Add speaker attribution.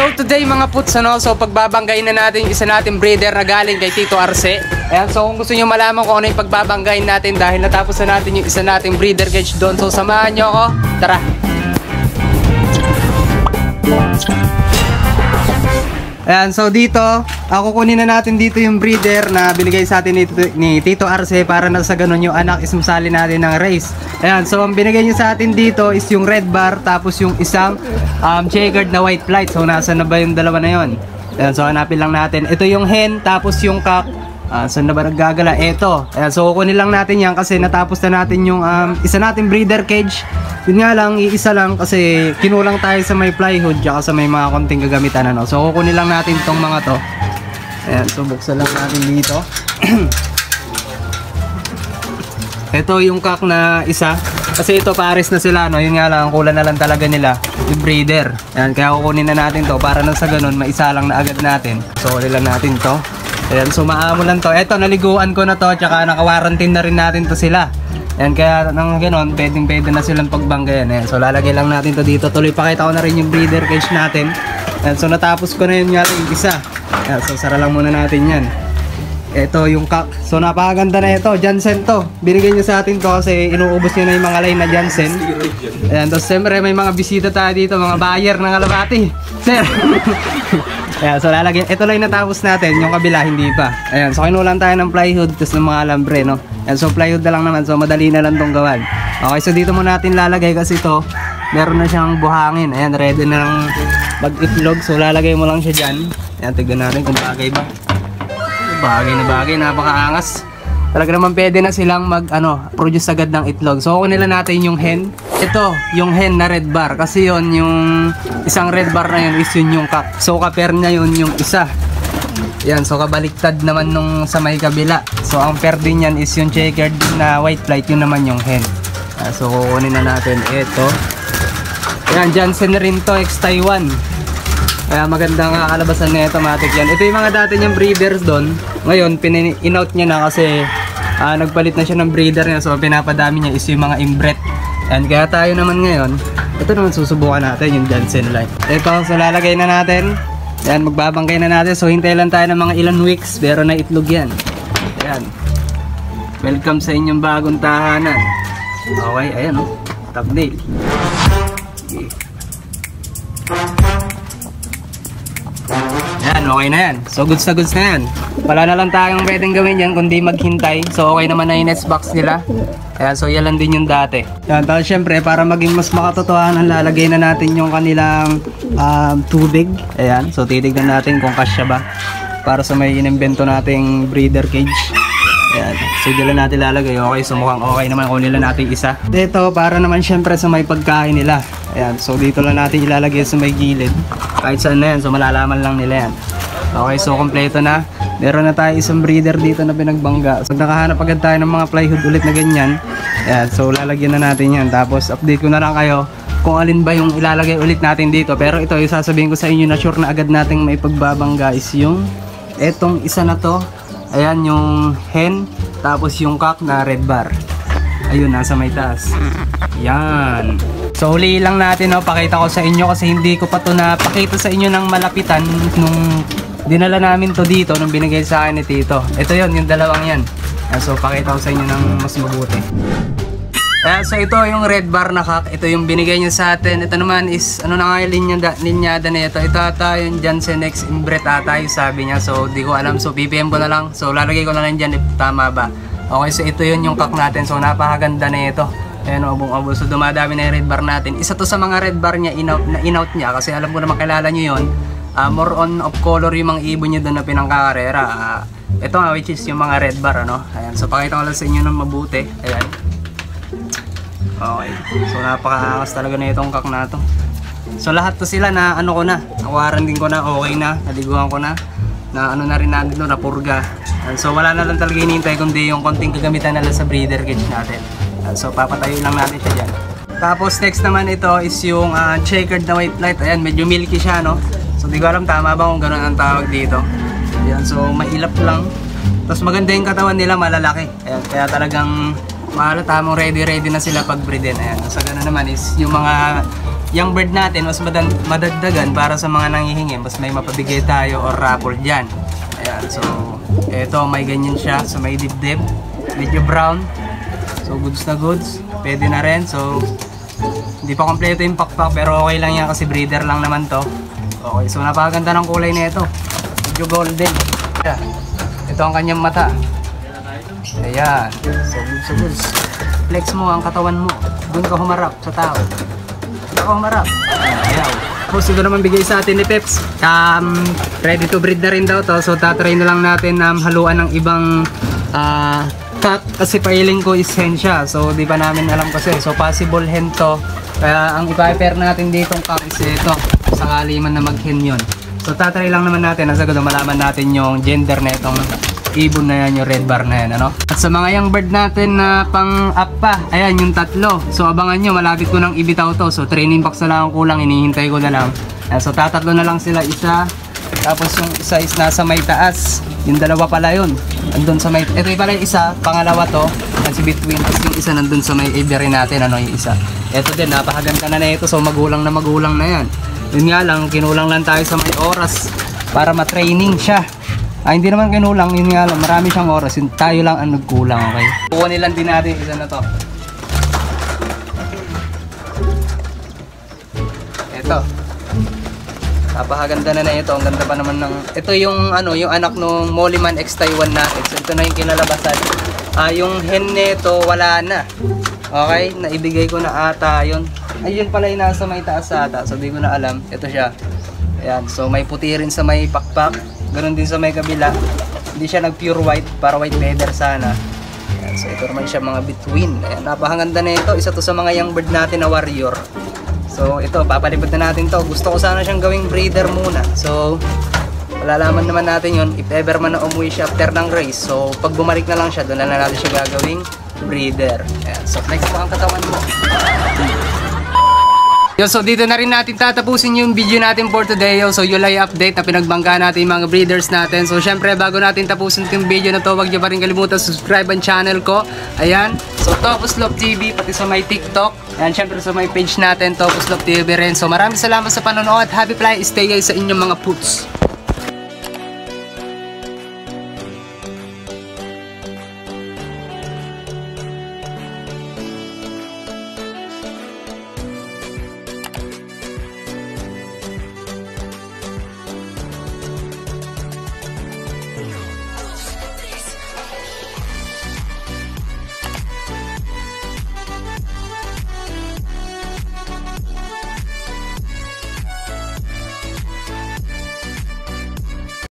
Speaker 1: So today mga puts, so pagbabanggain na natin yung isa nating breeder na galing kay Tito Arce. Ayan, so kung gusto nyo malaman kung ano yung pagbabanggain natin dahil natapos na natin yung isa nating breeder cage doon. So samahan nyo ako, tara! Ayan, so dito, kukunin na natin dito yung breeder na binigay sa atin ni Tito Arce para na sa ganun yung anak isumsali natin ng race. Ayan, so ang binigay niya sa atin dito is yung red bar tapos yung isang checkered na white flight. So nasa na ba yung dalawa na yon? Ayan, so hanapin lang natin. Ito yung hen tapos yung cock. Saan na ba naggagala? Ito. Ayan, so kukunin lang natin yan kasi natapos na natin yung isa natin breeder cage. Yun nga lang, iisa lang kasi kinulang tayo sa may plywood tsaka sa may mga konting gagamitan. Ano? So kukunin lang natin itong mga to. Ayan, so buksan lang natin dito. Ito yung cock na isa. Kasi ito pares na sila, no? Yun nga lang, ang kulang na lang talaga nila yung breeder. Ayan, kaya kukunin na natin to para nang sa ganun, maisa lang na agad natin. So kunin lang natin to. Ayan, so maamo lang to. Ito, naliguan ko na to, tsaka naka-quarantine na rin natin to sila. Ayan, kaya nang gano'n, pwede na silang pagbanggayan. Ayan, so lalagay lang natin to dito. Tuloy pakita ko na rin yung breeder cage natin. Ayan, so natapos ko na yun nga yung isa. Ayan, so sara lang muna natin yan. Ito yung cock. So napakaganda na ito, Jansen to. Binigay niya sa atin to kasi inuubos niya na yung mga line na Jansen. Ayan, tapos siyempre may mga bisita tayo dito, mga buyer ng kalabati. Sir! Ayan, so lalagyan. Ito lang natapos natin, yung kabila hindi pa. Ayan, so kinulang tayo ng plywood tapos ng mga alambre, no? Ayan, so plywood na lang naman, so madali na lang tong gawan. Okay, so dito muna natin lalagay kasi ito meron na siyang buhangin. Ayan, ready na lang mag-itlog. So lalagay mo lang siya dyan. Ayan, tignan natin kung bagay ba. Bagay na bagay, napakaangas. Talaga naman pwede na silang produce agad ng itlog. So kunin nila natin yung hen. Ito, yung hen na red bar. Kasi yon yung isang red bar na yun is yun yung cock. So ka-pair niya yun yung isa. Yan, so kabaliktad naman nung sa may kabila. So ang pair din yan is yung checkered na white flight. Yun naman yung hen. So kukunin na natin ito. Yan, Jansen na rin to, ex-Taiwan. Kaya maganda nga kalabasan na automatic yan. Ito yung mga dati niyang breeders doon. Ngayon, in-out niya na kasi nagpalit na siya ng breeder niya. So pinapadami niya is yung mga inbred. And kaya tayo naman ngayon, ito naman susubukan natin yung Jansen line. Ito, so lalagay na natin. Yan, magbabangkay na natin. So hintay lang tayo ng mga ilang weeks. Pero na itlog yan. Ayan. Welcome sa inyong bagong tahanan. Okay, ayan o. Thumbnail. Okay. Yan, okay na yan. So goods na yan. Wala na lang tayong pwedeng gawin yan kundi maghintay. So okay naman na yung nest box nila. Ayan, so yan lang din yung dati. Yan, tapos syempre para maging mas makatotohanan, lalagay na natin yung kanilang tubig. Ayan, so titignan natin kung kasya ba para sa may inimbento nating breeder cage. Ayan, so dyan natin lalagay. Okay, so mukhang okay naman kung nila natin isa. Dito para naman syempre sa may pagkain nila. Ayan, so dito lang natin ilalagay sa may gilid. Kahit saan na yan, so malalaman lang nila yan. Okay, so kompleto na. Meron na tayo isang breeder dito na pinagbangga. So nakahanap agad tayo ng mga plywood ulit na ganyan. Ayan, so lalagyan na natin yan. Tapos update ko na lang kayo kung alin ba yung ilalagay ulit natin dito. Pero ito yung sasabihin ko sa inyo na sure na agad nating may pagbabangga is yung etong isa na to. Ayan yung hen, tapos yung cock na red bar. Ayun, nasa may taas. Yan. So huli lang natin, no, pakita ko sa inyo kasi hindi ko pa to napakita sa inyo ng malapitan nung dinala namin to dito nung binigay sa akin ni Tito. Ito yon, yung dalawang yan. So pakita ko sa inyo ng mas mabuti. So ito yung red bar na cock. Ito yung binigay niya sa atin. Ito naman is ano na nga yung linyada na ito. Ito ata yung Jansen X inbred ata yung sabi niya. So di ko alam. So PPM ko na lang. So lalagay ko na lang dyan if tama ba. Okay, so ito yun yung cock natin. So napakaganda na ito. Ayan, obong-obo. So dumadami na yung red bar natin. Isa to sa mga red bar niya, in-out niya. Kasi alam ko na makilala nyo yun. More on of color yung mga ibon niya doon na pinangkakarera. Ito nga, which is yung mga red bar, ano. Ayan, so pakita ko lang sa inyo ng mabuti. Ayan. Okay. So napakaangas talaga na itong cock na to. So lahat to sila na ano ko na. Nakuharan din ko na, okay na. Naliguan ko na. Na ano na rin natin doon, na purga. And so wala na lang talaga hinihintay kundi yung konting gagamitan nila sa breeder cage natin. So papatayo lang natin siya dyan. Tapos next naman ito is yung checkered na white light. Ayan, medyo milky siya, no. So di ko alam tama ba kung gano'n ang tawag dito. Ayan, so mailap lang. Tapos maganda yung katawan nila, malalaki. Ayan, kaya talagang tamang ready na sila pag breedin. Ayan, so gano'n naman is yung mga yung bird natin mas madagdagan para sa mga nanghihingi, mas may mapabigay tayo or raffle dyan. Ayan, so eto may ganyan siya, so may dibdib, medyo brown, so goods na goods, pwede na rin. So hindi pa kompleto yung pakpak pero okay lang yan kasi breeder lang naman to. Okay, so napakaganda ng kulay na ito, medyo golden. Yeah. Ito ang kanyang mata. Ayan, so goods. Flex mo ang katawan mo, doon ka humarap sa tao. Doon ka humarap. Ayan. Tapos ito naman bigay sa atin ni Peps. Ready to breed na rin daw to. So tatry na lang natin haluan ng ibang cat kasi pailing ko is hen siya. So di pa namin alam kasi. So possible hen to. Kaya ang ipa-pair natin ditong cock is ito. Sakali man na mag-hen yun. So tatry lang naman natin. Nasa gusto malaman natin yung gender na itong ibon na yan, yung red bar na yan, ano? At sa mga young bird natin na pang-up pa, ayan, yung tatlo. So abangan nyo, malapit ko nang ibitaw to. So training box na lang ang kulang, hinihintay ko na lang. Ayan, so tatatlo na lang sila isa. Tapos yung isa is nasa may taas. Yung dalawa pala yun. Andun sa may, ito pala yung isa, pangalawa to. Kasi between, tapos yung isa nandun sa may aviary natin, ano yung isa. Ito din, napakaganda na ito. So magulang na yan. Yun nga lang, kinulang lang tayo sa may oras para matraining siya. Hindi naman kinulang, yun nga lang, marami siyang oras, yun, tayo lang ang nagkulang, okay? Kukunin lang din natin isa na to. Ito. Napakaganda na ito, ang ganda pa naman ng, ito yung ano, yung anak nung Mollyman X Taiwan natin. So ito na yung kinalabasan. Yung hen nito wala na. Okay, naibigay ko na ata yun. Ayun pala yung nasa may taas ata, so di ko na alam. Ito siya. Ayan, so may puti rin sa may pakpak. Ganon din sa may kabila. Hindi siya nag pure white, para white feather sana. Ayan, so ito naman siya mga between. Ayan, napakaganda na ito. Isa to sa mga young bird natin na warrior. So ito, papalipad na natin to. Gusto ko sana siyang gawing breeder muna. So malalaman naman natin yun if ever man na umuwi siya after ng race. So pag bumalik na lang siya, doon na natin siya gagawing breeder. Ayan, so next mo ang katawan mo. Yo, so dito na rin natin tatapusin yung video natin for today. Yo, so July update na pinagbangga natin yung mga breeders natin. So syempre bago natin tapusin yung video na to, huwag nyo pa rin kalimutan subscribe ang channel ko. Ayan, so Topus Love TV pati sa may TikTok. Ayan, syempre sa may page natin Topus Love TV rin. So maraming salamat sa panonood. Happy fly, stay guys sa inyong mga puts.